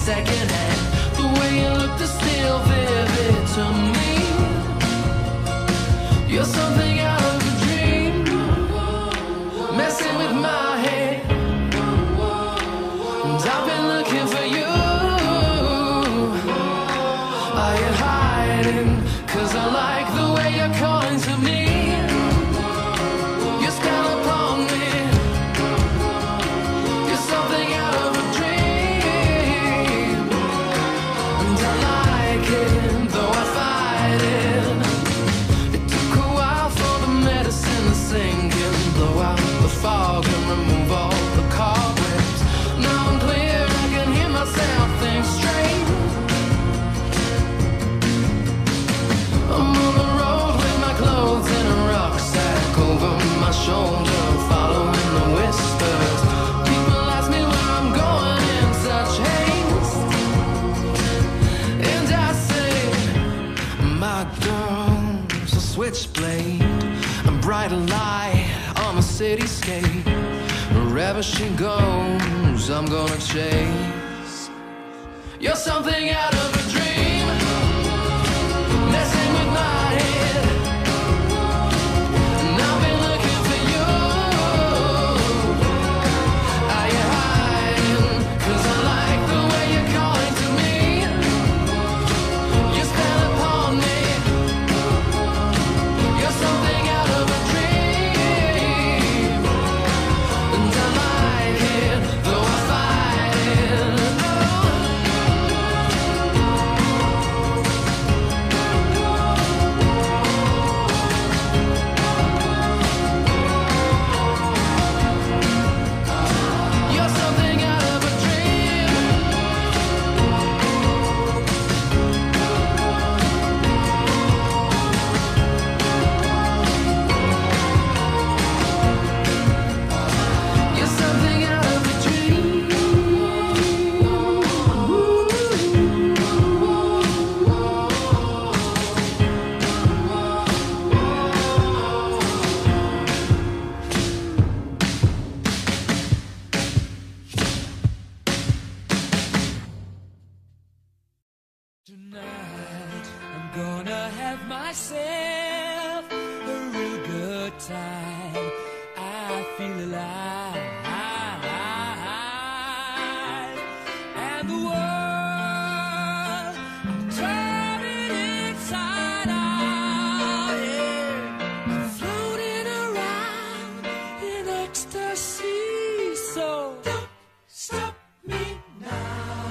secondhand. The way you look is still vivid to me. You're something out of a dream, messing with my head. And I've been looking for you. Are you hiding? 'Cause I like the way you're calling to me. You spell upon me. You're something out of a dream. And I like it, though I fight it. It took a while for the medicine to sink in, blow out the fog and remove all the cobwebs. Now I'm clear, I can hear myself think straight. I'm on the road with my clothes in a rucksack over my shoulder, following the whispers. People ask me where I'm going in such haste, and I say, my girl's a switchblade, a bright light on the cityscape. Wherever she goes, I'm gonna chase. You're something out of a dream, messing with my head. And I've been looking for you. Are you hiding? 'Cause I like the way you're calling to me. You spell upon me. You're something out of a dream. And I like it, though I fight it. You're something out of a dream. You're something out of a dream. Tonight I'm gonna have myself a real good time. I feel alive, and the world I'm turning inside out. Yeah. I'm floating around in ecstasy. So don't stop me now.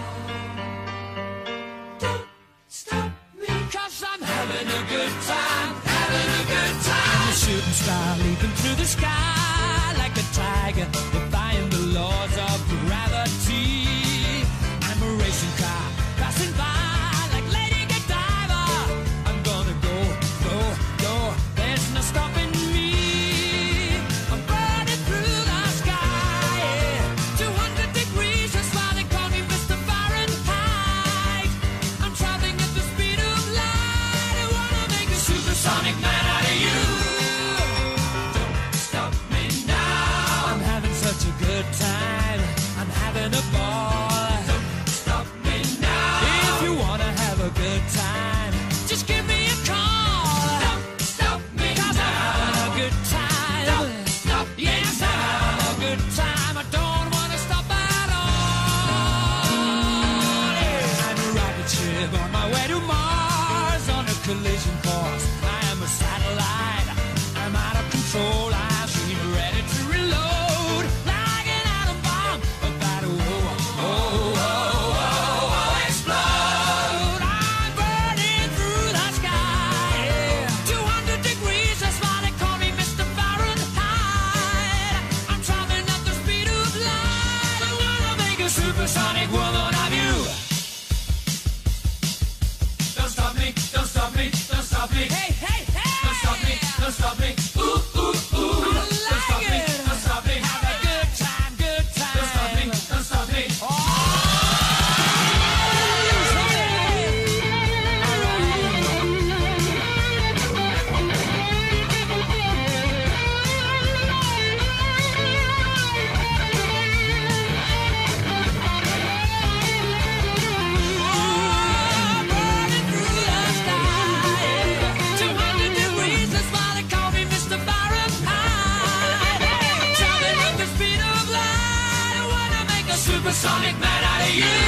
Don't stop me, 'cause I'm having a good time, having a good time. I'm a shooting star leaping through the sky like a tiger, defying the laws of gravity. I'm a racing car passing by like Lady Godiva. I'm gonna go, go, go. There's no stopping me. I'm burning through the sky, yeah. 200 degrees, that's why they call me Mr. Fahrenheit. I'm traveling at the speed of light. I wanna make a supersonic man out of you. Don't stop me now. I'm having such a good time. I'm having a ball. Don't stop me now. If you wanna have a good time, just give me a call. Don't stop me 'cause now. I'm having a good time. Don't stop me yes, now. I'm having a good time. I don't wanna stop at all. Yeah. I'm a rocket ship on my way to Mars on a collision course. I am a satellite. I'm out of control. I'm ready to reload like an atom bomb. About to explode. I'm burning through the sky. Yeah. 200 degrees, that's why they call me Mr. Fahrenheit. I'm traveling at the speed of light. I wanna make a supersonic woman of you. Don't stop me, don't stop me, don't stop me. Hey, hey, hey! Don't stop me, don't stop me. Ooh, ooh, ooh. Don't stop me, don't stop me. Have a good time, good time. Don't stop me, don't stop me. Oh! supersonic man out of you.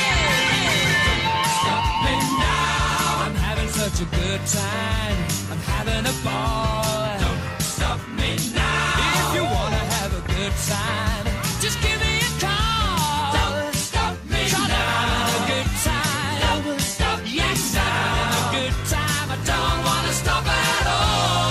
Stop me now. I'm having such a good time. I'm having a ball. Don't stop me now. If you wanna have a good time, just give me a call. Don't stop me now. I'm having a good time. Don't stop me now. I'm having a good time. I don't wanna stop at all.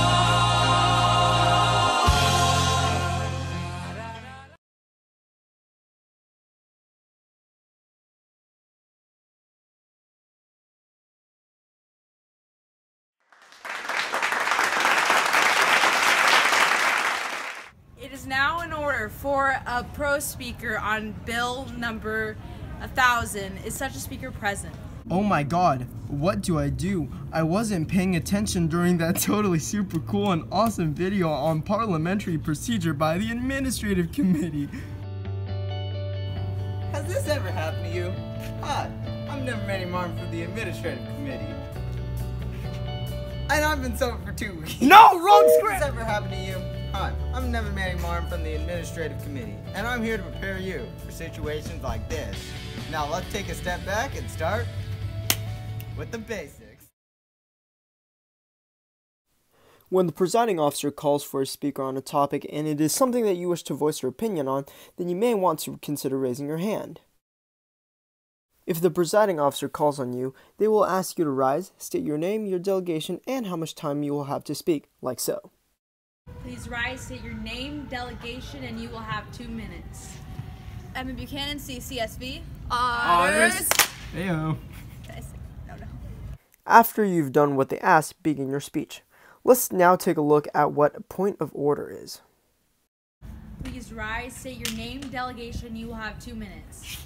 It is now in order for a pro speaker on bill number 1000. Is such a speaker present? Oh my god, what do? I wasn't paying attention during that totally super cool and awesome video on parliamentary procedure by the Administrative Committee. Has this ever happened to you? Hi, I'm Never Manny Martin from the Administrative Committee. And I've been sober for 2 weeks. No, wrong script! Has this ever happened to you? Hi, I'm Never Manny Martin from the Administrative Committee, and I'm here to prepare you for situations like this. Now let's take a step back and start with the basics. When the presiding officer calls for a speaker on a topic and it is something that you wish to voice your opinion on, then you may want to consider raising your hand. If the presiding officer calls on you, they will ask you to rise, state your name, your delegation, and how much time you will have to speak, like so. Please rise, state your name, delegation, and you will have 2 minutes. Emma Buchanan, CCSV. Honors. Heyo. No. After you've done what they ask, begin your speech. Let's now take a look at what point of order is. Please rise, state your name, delegation, you will have 2 minutes.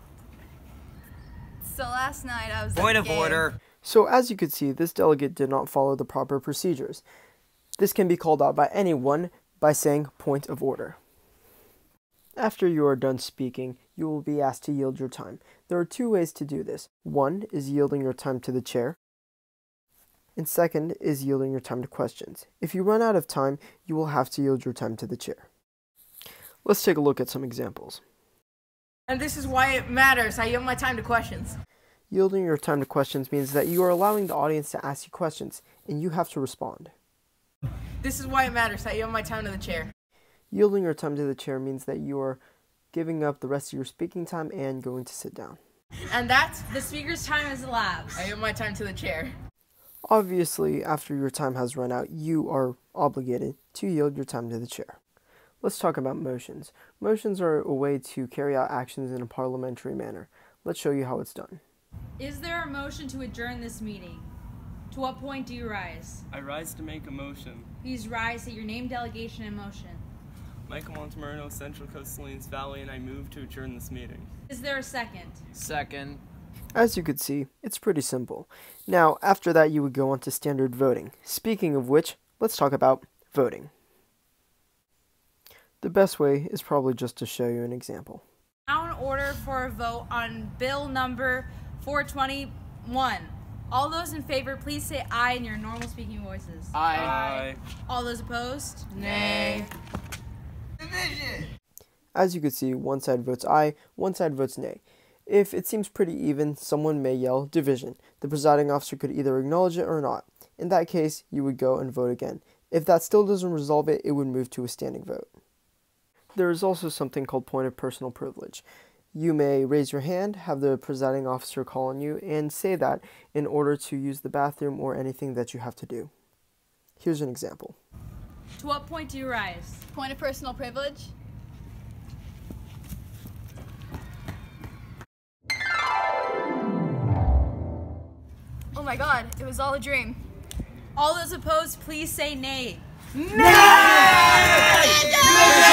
So last night I was Point at of the game. order. So as you could see, this delegate did not follow the proper procedures. This can be called out by anyone by saying point of order. After you are done speaking, you will be asked to yield your time. There are 2 ways to do this. One is yielding your time to the chair, and second is yielding your time to questions. If you run out of time, you will have to yield your time to the chair. Let's take a look at some examples. And this is why it matters. I yield my time to questions. Yielding your time to questions means that you are allowing the audience to ask you questions, and you have to respond. This is why it matters. I yield my time to the chair. Yielding your time to the chair means that you are giving up the rest of your speaking time and going to sit down. And that's the speaker's time has elapsed. I yield my time to the chair. Obviously, after your time has run out, you are obligated to yield your time to the chair. Let's talk about motions. Motions are a way to carry out actions in a parliamentary manner. Let's show you how it's done. Is there a motion to adjourn this meeting? To what point do you rise? I rise to make a motion. Please rise, state your name, delegation, and motion. Michael Montemerno, Central Coast Salinas Valley, and I move to adjourn this meeting. Is there a second? Second. As you could see, it's pretty simple. Now, after that, you would go on to standard voting. Speaking of which, let's talk about voting. The best way is probably just to show you an example. Now in order for a vote on bill number 421. All those in favor, please say aye in your normal speaking voices. Aye. All those opposed? Nay. Division. As you could see, one side votes aye, one side votes nay. If it seems pretty even, someone may yell division. The presiding officer could either acknowledge it or not. In that case, you would go and vote again. If that still doesn't resolve it, it would move to a standing vote. There is also something called point of personal privilege. You may raise your hand, have the presiding officer call on you, and say that in order to use the bathroom or anything that you have to do. Here's an example. To what point do you rise? Point of personal privilege. Oh my god, it was all a dream. All those opposed, please say nay. Nay!